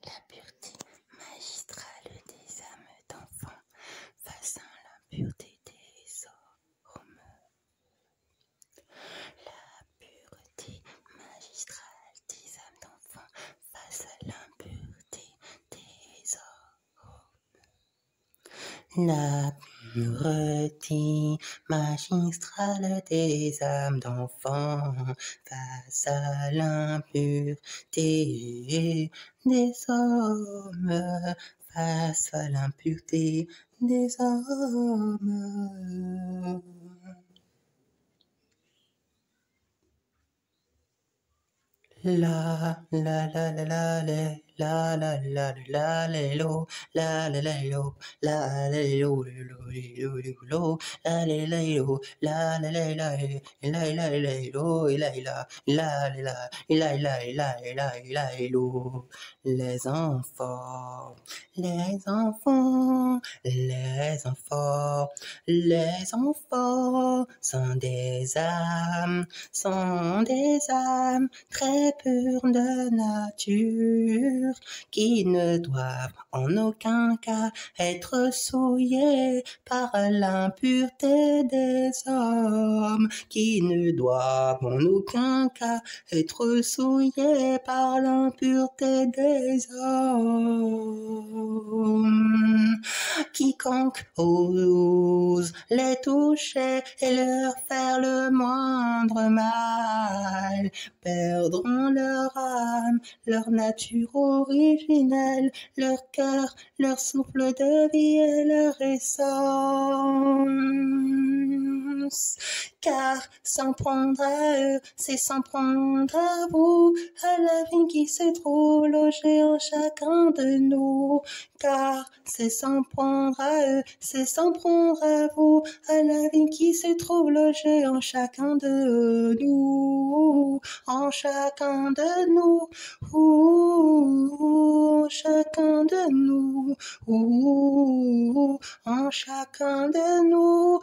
La pureté magistrale des âmes d'enfants face à l'impureté des hommes. La pureté magistrale des âmes d'enfants face à l'impureté des hommes. La pureté magistrale des âmes d'enfants face à l'impureté des hommes, face à l'impureté des hommes. La la la la la la la la la la lo la la la lo la la lo lo la la la lo la la la la la la la lo la la la lo. Les enfants, les enfants, les enfants, les enfants sont des âmes très pures de nature, qui ne doivent en aucun cas être souillées par l'impureté des hommes, qui ne doivent en aucun cas être souillées par l'impureté des hommes. Quiconque ose les toucher et leur faire le moindre mal perdront leur âme, leur nature originelle, leur cœur, leur souffle de vie et leur essence. Car s'en prendre à eux, c'est s'en prendre à vous, à la vie qui se trouve logée en chacun de nous. Car c'est s'en prendre à eux, c'est s'en prendre à vous, à la vie qui se trouve logée en chacun de nous, en chacun de nous, en chacun de nous, en chacun de nous,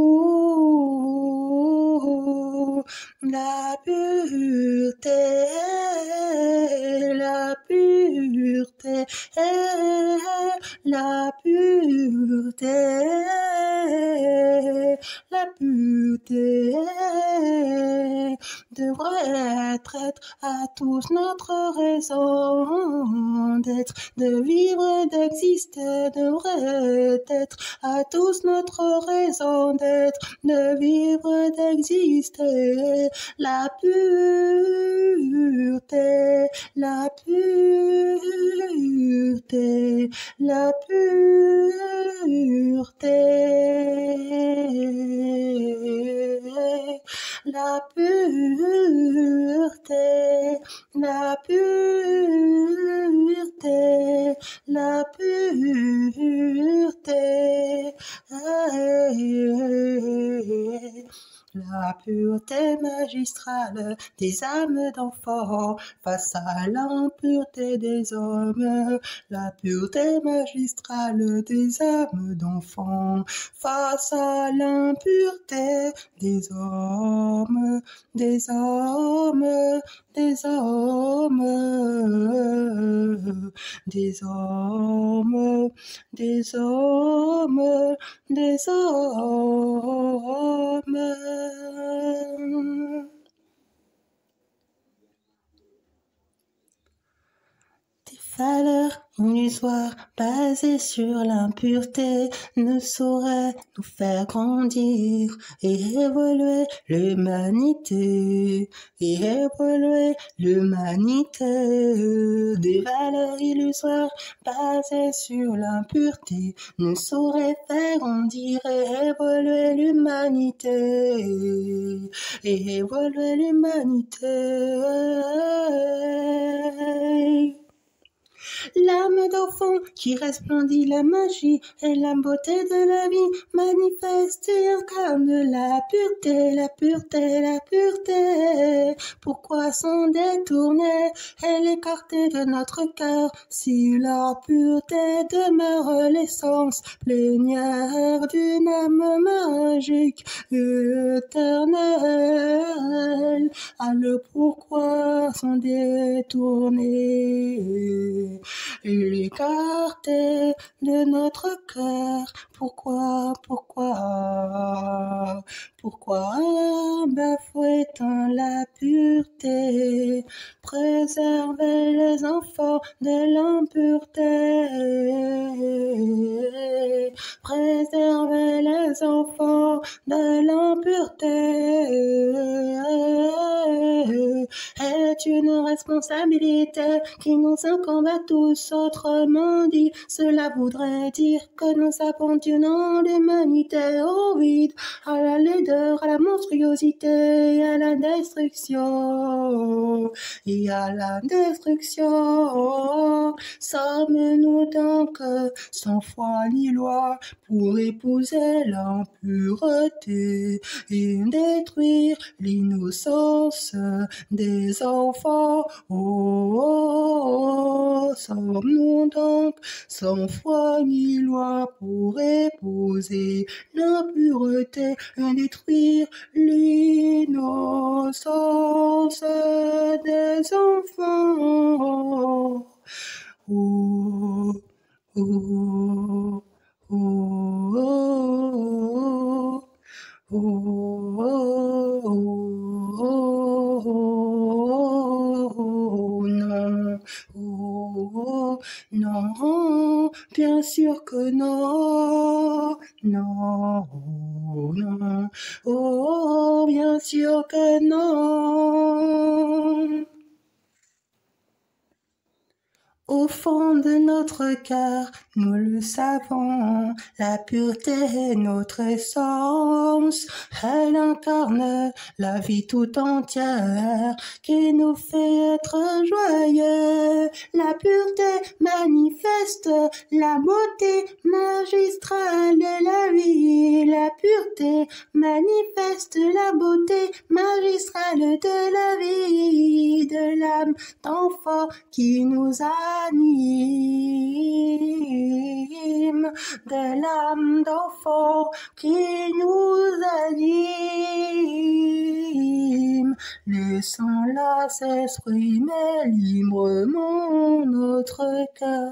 la pureté, la pureté, la pureté, la pureté devrait être à tous notre raison d'être, de vivre et d'exister, devrait être à tous notre raison d'être, de vivre et d'exister. La pureté, la pureté, la pureté, la pureté, la pureté, la pureté, la pureté magistrale des âmes d'enfants face à l'impureté des hommes, la pureté magistrale des âmes d'enfants face à l'impureté des hommes, des hommes, des hommes, des hommes, des hommes, des hommes. Des valeurs illusoires basées sur l'impureté ne sauraient nous faire grandir et évoluer l'humanité, et évoluer l'humanité. Des valeurs illusoires basées sur l'impureté ne sauraient faire grandir et évoluer l'humanité, et évoluer l'humanité. L'âme d'enfant qui resplendit la magie et la beauté de la vie manifeste et incarne la pureté, la pureté, la pureté. Pourquoi s'en détourner et l'écarter de notre cœur si la pureté demeure l'essence plénière d'une âme magique et éternelle? Alors pourquoi s'en détourner? et l'écarter de notre cœur. Pourquoi bafouait-on la pureté? Préserver les enfants de l'impureté. Préserver les enfants de l'impureté est une responsabilité qui nous incombe à tous. Autrement dit, cela voudrait dire que nous abandonnons l'humanité au vide, à la laideur, à la monstruosité, à la destruction. Et à la destruction, sommes-nous donc sans foi ni loi pour épouser l'impureté et détruire l'innocence des enfants? Sommes-nous donc sans foi ni loi pour épouser l'impureté et détruire l'innocence des enfants? Oh, oh, oh, oh, oh, non, non, bien sûr que non, non, bien sûr que non. Au fond de notre cœur, nous le savons, la pureté est notre essence. Elle incarne la vie tout entière qui nous fait être joyeux. La pureté manifeste la beauté magistrale de la vie. La pureté manifeste la beauté magistrale de la vie, de l'âme d'enfant qui nous anime, de l'âme d'enfant qui nous anime. Laissons-la s'exprimer librement notre cœur.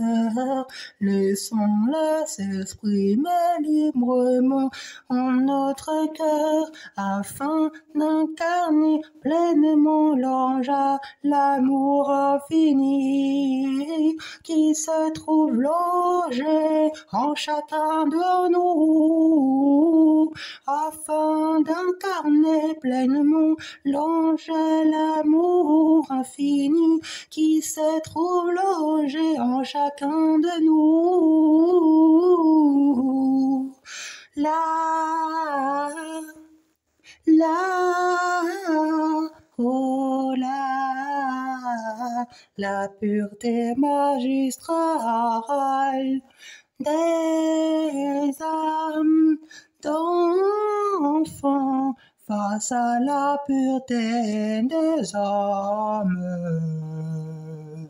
Laissons-la s'exprimer librement en notre cœur afin d'incarner pleinement l'ange à l'amour infini qui se trouve logé en chacun de nous afin d'incarner pleinement l'ange à l'amour infini qui se trouve logé en chacun de nous. La pureté magistrale des âmes d'enfants face à la pureté des hommes.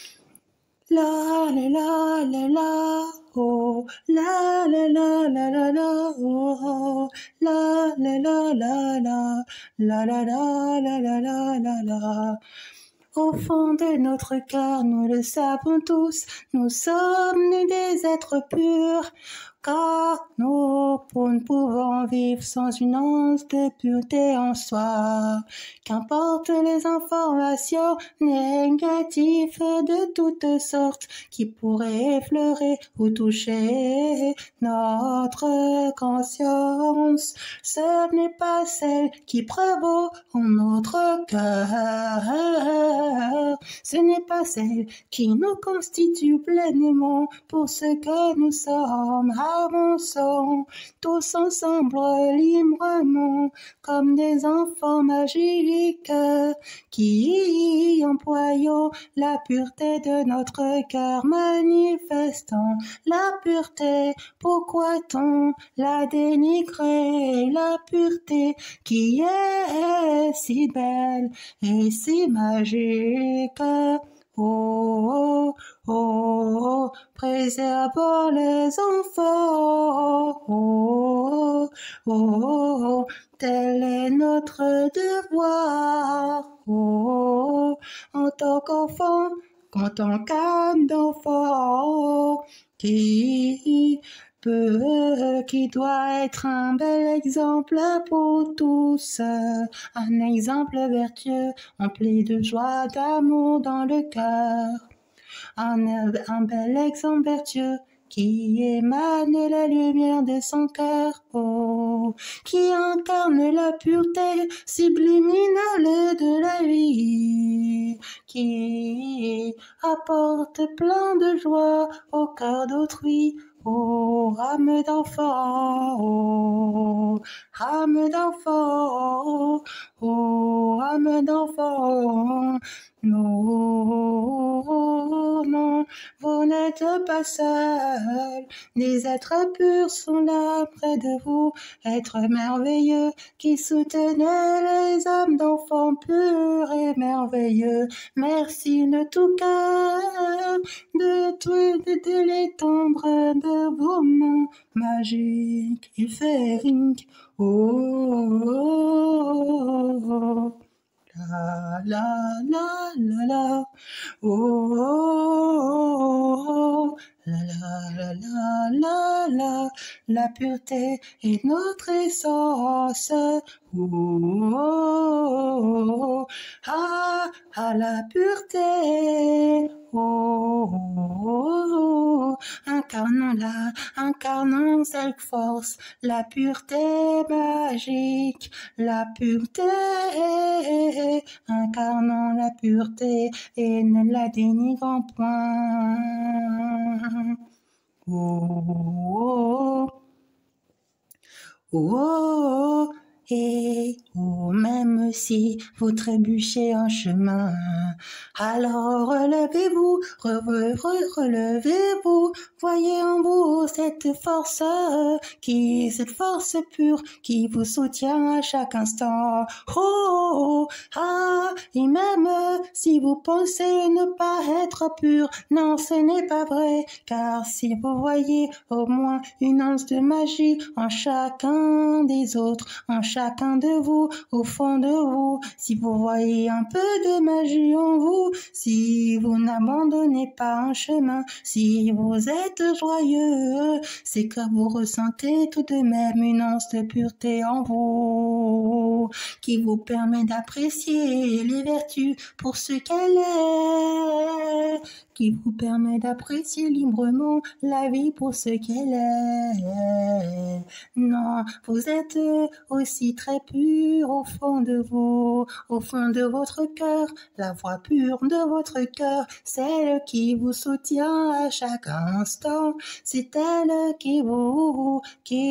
La la la la la, oh, la la la la la la, oh, la la la la la, la la la la la la la. Au fond de notre cœur, nous le savons tous, nous sommes des êtres purs, car nous ne pouvons vivre sans une once de pureté en soi. Qu'importe les informations négatives de toutes sortes qui pourraient effleurer ou toucher notre conscience, ce n'est pas celle qui prévaut en notre cœur. Ce n'est pas celle qui nous constitue pleinement pour ce que nous sommes. Avançons tous ensemble librement comme des enfants magiques qui, employant la pureté de notre cœur, manifestant la pureté, pourquoi-t-on la dénigrer? La pureté qui est si belle et si magique. Oh, oh, oh, préservons les enfants. Oh, oh, oh, tel est notre devoir. Oh, en tant qu'enfant quand ton cœur d'enfant qui doit être un bel exemple pour tous, un exemple vertueux, empli de joie, d'amour dans le cœur, un bel exemple vertueux qui émane la lumière de son cœur, oh, qui incarne la pureté subliminale de la vie, qui apporte plein de joie au cœur d'autrui, oh, âme d'enfant, oh, âme d'enfant, oh, âme d'enfant, non, non, vous n'êtes pas seul, des êtres purs sont là près de vous, êtres merveilleux qui soutenaient les âmes d'enfants purs et merveilleux. Merci de tout cœur, de l'étendre de vos mains magiques et féeriques. Oh, oh, oh, oh. La la la la la, oh, oh, oh, la la la la la, la pureté est notre essence, oh, oh, ah, ah, la pureté, oh, oh, incarnons cette force, la pureté magique, la pureté, incarnons la pureté et ne la dénigrons point. Oh, oh, oh, et oh, même si vous trébuchez en chemin, alors relevez-vous, relevez-vous, voyez en vous cette force pure qui vous soutient à chaque instant. Oh, ah, et même si vous pensez ne pas être pur, non, ce n'est pas vrai, car si vous voyez au moins une once de magie en chacun des autres, en chacun de vous, au fond de vous, si vous voyez un peu de magie en vous, si vous n'abandonnez pas un chemin, si vous êtes joyeux, c'est que vous ressentez tout de même une once de pureté en vous, qui vous permet d'apprécier les vertus pour ce qu'elle est, qui vous permet d'apprécier librement la vie pour ce qu'elle est. Non, vous êtes aussi très pur au fond de vous, au fond de votre cœur, la voix pure de votre cœur, celle qui vous soutient à chaque instant, c'est elle qui vous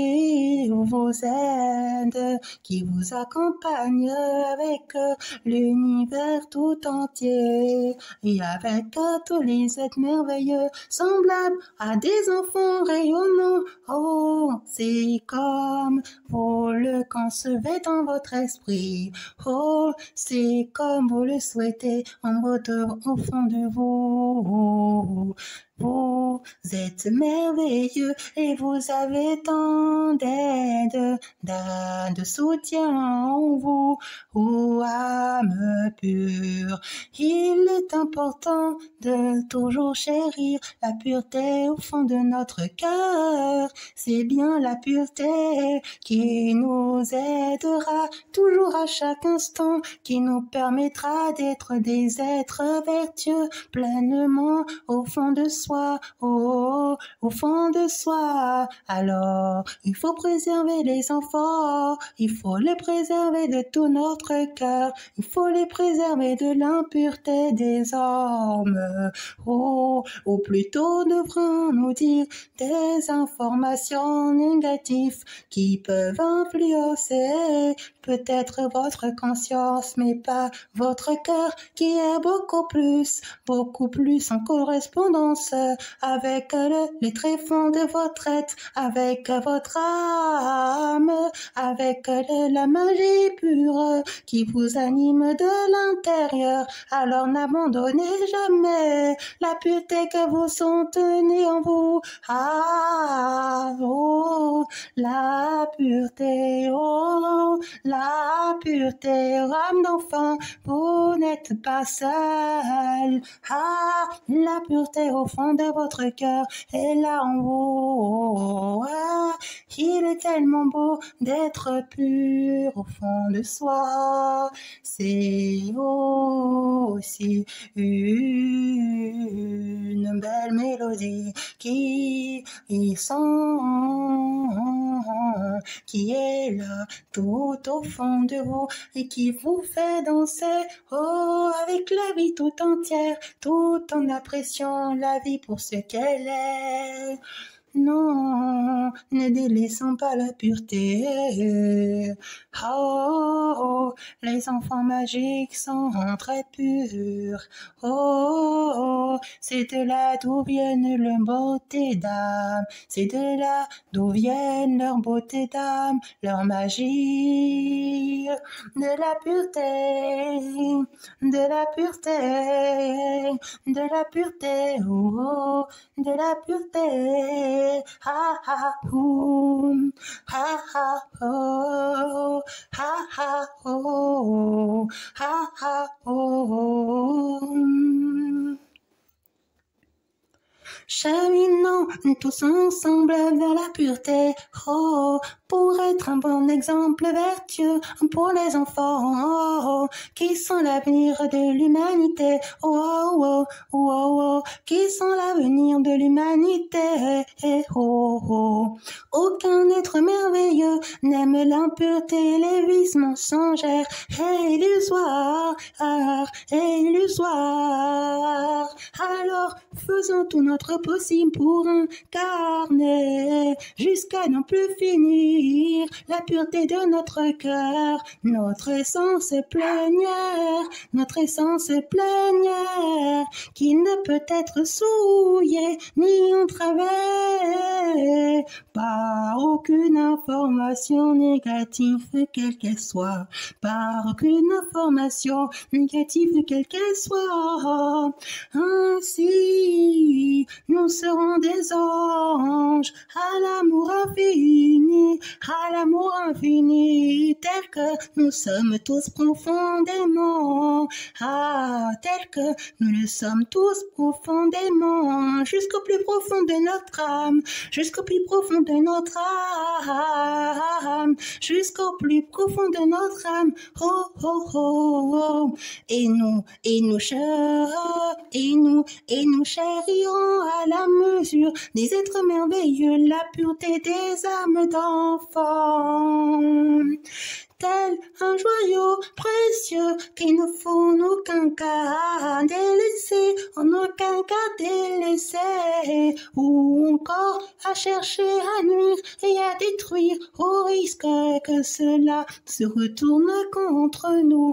aide, qui vous accompagne avec l'univers tout entier et avec tous les êtres merveilleux semblables à des enfants rayonnants. Oh, c'est comme vous le concevez dans votre esprit. Oh, c'est comme vous le souhaitez au fond de vous. Vous êtes merveilleux et vous avez tant d'aide, de soutien en vous, ô âme pure. Il est important de toujours chérir la pureté au fond de notre cœur. C'est bien la pureté qui nous aidera toujours à chaque instant, qui nous permettra d'être des êtres vertueux pleinement au fond de soi. Oh, au fond de soi. Alors, il faut préserver les enfants, il faut les préserver de tout notre cœur, il faut les préserver de l'impureté des hommes. Oh, ou plutôt devrions-nous dire des informations négatives qui peuvent influencer peut-être votre conscience, mais pas votre cœur qui est beaucoup plus en correspondance avec les tréfonds de votre être, avec votre âme, avec la magie pure qui vous anime de l'intérieur. Alors n'abandonnez jamais la pureté que vous soutenez en vous. Ah, oh, la pureté, oh, la la pureté, âme d'enfant, vous n'êtes pas seul. Ah, la pureté au fond de votre cœur est là en vous. Ah, il est tellement beau d'être pur au fond de soi. C'est aussi une belle mélodie qui est là tout au fond de vous et qui vous fait danser, oh, avec la vie tout entière, tout en appréciant la vie pour ce qu'elle est. Non, ne délaissons pas la pureté. Oh, les enfants magiques sont très purs. Oh, c'est de là d'où viennent leur beauté d'âme. C'est de là d'où viennent leur beauté d'âme, leur magie. De la pureté, de la pureté, de la pureté, oh, de la pureté. Ha ha oh, ha ha oh, ha ha oh, ha ha oh. Cheminons tous ensemble vers la pureté, oh, pour être un bon exemple vertueux pour les enfants, oh, qui sont l'avenir de l'humanité, oh, oh, oh, oh, qui sont l'avenir de l'humanité, oh, oh. Aucun être merveilleux n'aime l'impureté, les vices mensongères, illusoires, illusoires. Alors, faisons tout notre possible pour incarner, jusqu'à n'en plus finir, la pureté de notre cœur, notre essence plénière, qui ne peut être souillée ni entravée par aucune information négative quelle qu'elle soit, par aucune information négative quelle qu'elle soit. Ainsi, nous serons des anges à l'amour infini, tel que nous sommes tous profondément, tel que nous le sommes tous profondément, jusqu'au plus profond de notre âme, jusqu'au plus profond de notre âme, jusqu'au plus profond de notre âme, oh, oh, oh, oh. Et nous chérirons à la mesure des êtres merveilleux, la pureté des âmes d'enfants. Tel un joyau précieux qu'il ne faut en aucun cas délaisser, ou encore à chercher à nuire et à détruire, au risque que cela se retourne contre nous,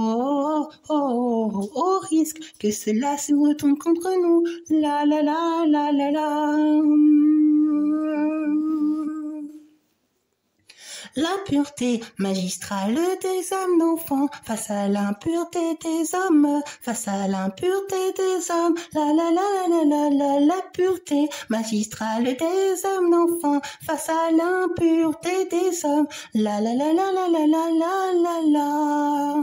au risque que cela se retourne contre nous, la la la la la la. La pureté magistrale des âmes d'enfants face à l'impureté des hommes, face à l'impureté des hommes, la la la la la la, la pureté magistrale des âmes d'enfants face à l'impureté des hommes, la la la la la la la la la.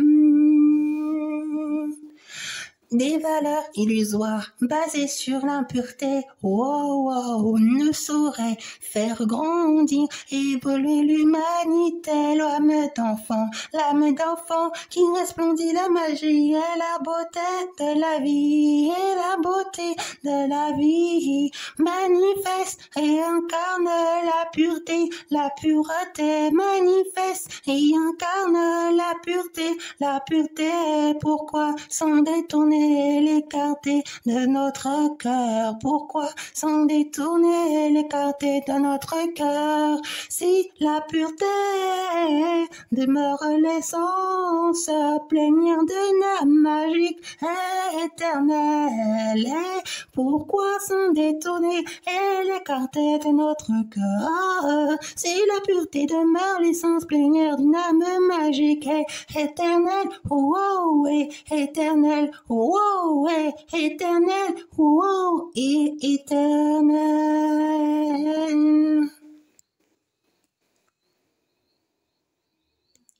Des valeurs illusoires basées sur l'impureté, ne sauraient faire grandir, évoluer l'humanité, l'âme d'enfant qui resplendit la magie et la beauté de la vie, et la beauté de la vie manifeste et incarne la pureté, manifeste et incarne la pureté, pourquoi s'en détourner, l'écarter de notre cœur, pourquoi s'en détourner, l'écarter de notre cœur, si la pureté demeure l'essence plénière d'une âme magique et éternelle, et pourquoi s'en détourner et l'écarter de notre cœur, si la pureté demeure l'essence plénière d'une âme magique et éternelle, et éternelle, et éternelle, et éternelle.